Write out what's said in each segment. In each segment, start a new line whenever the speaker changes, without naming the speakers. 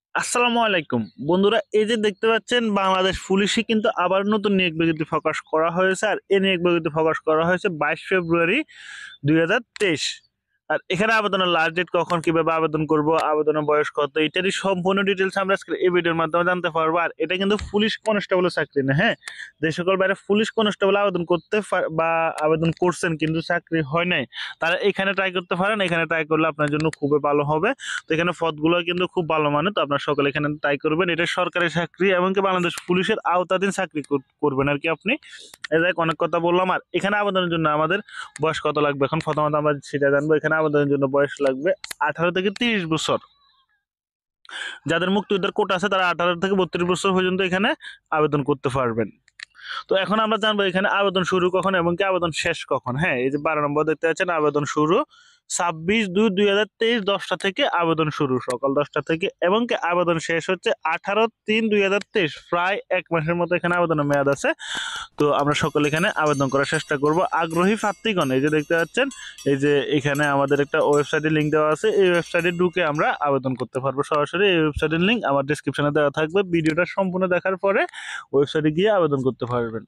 আসসালামু আলাইকুম বন্ধুরা, এই যে দেখতে পাচ্ছেন বাংলাদেশ পুলিশে কিন্তু আবার নতুন নিয়োগ বিজ্ঞপ্তি প্রকাশ করা হয়েছে। আর এই নিয়োগ বিজ্ঞপ্তি প্রকাশ করা হয়েছে 22 ফেব্রুয়ারি 2023। আর এখানে আবেদনের লাস্ট ডেট কখন, কিভাবে আবেদন করব, আবেদনের বয়স কত, এটারই সম্পূর্ণ ডিটেলস আমরা আজকে এই ভিডিওর মাধ্যমে জানতে পারবো। আর এটা কিন্তু পুলিশ কনস্টেবলের চাকরি না, হ্যাঁ। যে সকল বাইরে পুলিশ কনস্টেবল আবেদন করতে বা আবেদন করছেন কিন্তু চাকরি হয় নাই, তারা এখানে ট্রাই করতে পারেন। এখানে ট্রাই করলে আপনার জন্য খুবই ভালো হবে। তো এখানে পদগুলো কিন্তু খুব ভালো, মানে তো আপনার সকলে এখানে ট্রাই করবেন। এটা সরকারি চাকরি, এমনকি বাংলাদেশ পুলিশের আওতাধীন চাকরি করবেন আর কি আপনি। এই দেখ অনেক কথা বললাম। আর এখানে আবেদনের জন্য আমাদের বয়স কত লাগবে, এখন প্রথমত আমরা সেটা জানবো। এখানে আবেদনের জন্য বয়স লাগবে 18 থেকে 30 বছর। যাদের মুক্তিযোদ্ধার কোটা আছে তারা 18 থেকে 32 বছর পর্যন্ত এখানে আবেদন করতে পারবেন। তো এখন আমরা জানবো এখানে আবেদন শুরু কখন এবং কি আবেদন শেষ কখন। হ্যাঁ, এই যে 12 নম্বর দেখতে পাচ্ছেন, আবেদন শুরু 26/2/2023 10টা থেকে আবেদন শুরু, সকাল 10টা থেকে, এবং কি আবেদন শেষ হচ্ছে 18/3/2023। প্রায় 1 মাসের মতো এখানে আবেদনের মেয়াদ আছে। তো আমরা সকলে এখানে আবেদন করার চেষ্টা করব। আগ্রহী প্রার্থীগণ এই যে দেখতে পাচ্ছেন, এই যে এখানে আমাদের একটা ওয়েবসাইটের লিঙ্ক দেওয়া আছে। এই ওয়েবসাইটে ঢুকে আমরা আবেদন করতে পারবো সরাসরি। এই ওয়েবসাইটের লিঙ্ক আমার ডেসক্রিপশনে দেওয়া থাকবে। ভিডিওটা সম্পূর্ণ দেখার পরে ওয়েবসাইটে গিয়ে আবেদন করতে পারবেন।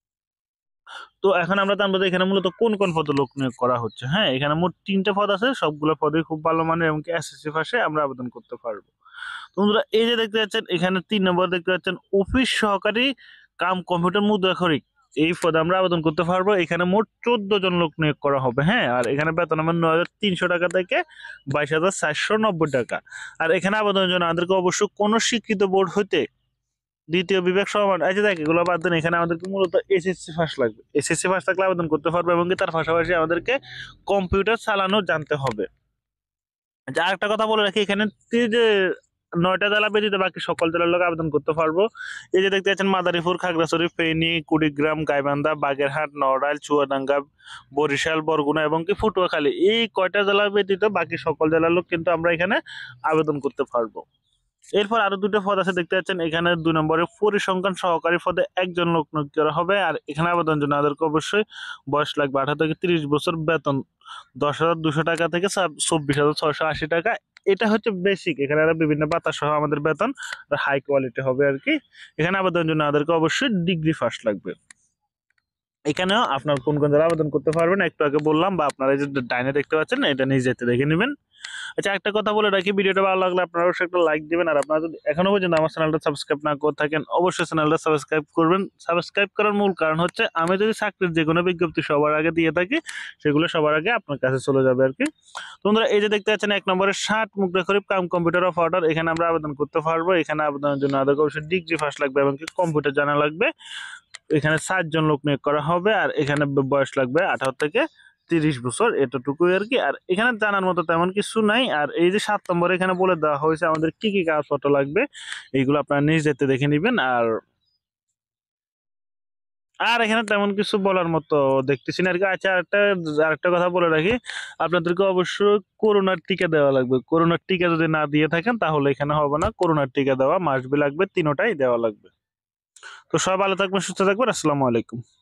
তো এখন আমরা জানবো যে এখানে মূলত কোন কোন পদে লোক নিয়োগ করা হচ্ছে। হ্যাঁ, এখানে মোট 3টে পদ আছে, সবগুলো পদে খুব ভালো মানের এবং এসএসসি পাশে আমরা আবেদন করতে পারবো। তো বন্ধুরা, এই যে দেখতে পাচ্ছেন এখানে 3 নম্বর দেখতে পাচ্ছেন, অফিস সহকারী কাম কম্পিউটার মুদ্রাক্ষরিক। এই পদে আমরা আবেদন করতে পারবো। এখানে মোট 14 জন লোক নিয়োগ করা হবে। হ্যাঁ, আর এখানে বেতন আমার 9,300 টাকা থেকে 22,490 টাকা। আর এখানে আবেদনের জন্য আমাদেরকে অবশ্যই কোনো স্বীকৃত বোর্ড হইতে দ্বিতীয় বিভাগ সমান, এই যে দেখ এগুলো বাদ দেন। এখানে আমাদেরকে মূলত এসএসসি পাস লাগবে। এসএসসি পাস থাকলে আবেদন করতে পারবে, এবং কি তার পাশাপাশি আমাদেরকে কম্পিউটার চালানো জানতে হবে। আচ্ছা, আরেকটা কথা বলে রাখি, এখানে যে 9টা জেলা ব্যতীত বাকি সকল জেলার লোক আবেদন করতে পারবো। এই যে দেখতে পাচ্ছেন, মাদারীপুর, খাগড়াছড়ি, ফেনী, কুড়িগ্রাম, গাইবান্ধা, বাগেরহাট, নড়াইল, চুয়াডাঙ্গা, বরিশাল, বরগুনা এবং কি পটুয়াখালী, এই কয়টা জেলা ব্যতীত বাকি সকল জেলার লোক কিন্তু আমরা এখানে আবেদন করতে পারবো। এরপর আরো 2টা পদ আছে দেখতে পাচ্ছেন। এখানে 2 নম্বরে পরিসংখ্যান সহকারী পদে 1জন লোক নিয়োগ করা হবে। আর এখানে আবেদনের জন্য আমাদেরকে অবশ্যই বয়স লাগবে 18 থেকে 30 বছর। বেতন 10,200 টাকা থেকে 24,680 টাকা। এটা হচ্ছে বেসিক। এখানে আরো বিভিন্ন ভাতা সহ আমাদের বেতন হাই কোয়ালিটি হবে আর কি। এখানে আবেদনের জন্য আমাদেরকে অবশ্যই ডিগ্রি ফার্স্ট লাগবে। এখানেও আপনার কোন কোন জেলা আবেদন করতে পারবেন একটু আগে বললাম, বা আপনারা যে ডাইনে দেখতে পাচ্ছেন এটা নিজ যেতে দেখে নেবেন। আচ্ছা, একটা কথা বলে রাখি, ভিডিওটা ভালো লাগলে আপনারা অবশ্যই একটা লাইক দিবেন। আর আপনারা যদি এখনো পর্যন্ত আমার চ্যানেলটা সাবস্ক্রাইব না করে থাকেন, অবশ্যই চ্যানেলটা সাবস্ক্রাইব করবেন। সাবস্ক্রাইব করার মূল কারণ হচ্ছে আমি যদি চাকরির যে কোনো বিজ্ঞপ্তি সবার আগে দিয়ে থাকি, সেগুলো সবার আগে আপনার কাছে চলে যাবে আর কি। তোমরা এই যে দেখতে পাচ্ছেন 1 নম্বরে 60 মুদ্রাক্ষরিক কাম কম্পিউটার অফ অর্ডার, এখানে আমরা আবেদন করতে পারবো। এখানে আবেদনের জন্য আমাদের অবশ্যই ডিগ্রি ফার্স্ট লাগবে এবং কি কম্পিউটার জানা লাগবে। এখানে 7 জন লোক নিয়োগ করা হবে। আর এখানে বয়স লাগবে 18 থেকে 30 বছর, এতটুকুই আর কি। আর এখানে জানার মতো তেমন কিছু নাই। আর এই যে 7 নম্বরে এখানে বলে দেওয়া হয়েছে আমাদের কি কি কাগজপত্র লাগবে, এইগুলো আপনারা নিজ যেতে দেখে নিবেন। আর আর এখানে তেমন কিছু বলার মতো দেখতেছি না আর কি। আচ্ছা, আরেকটা কথা বলে রাখি, আপনাদেরকে অবশ্যই করোনার টিকা দেওয়া লাগবে। করোনার টিকা যদি না দিয়ে থাকেন তাহলে এখানে হবে না। করোনার টিকা দেওয়া মাস্ট বি লাগবে, 3টাই দেওয়া লাগবে। তো সব ভালো থাকবেন, সুস্থ থাকবেন। আসসালামু আলাইকুম।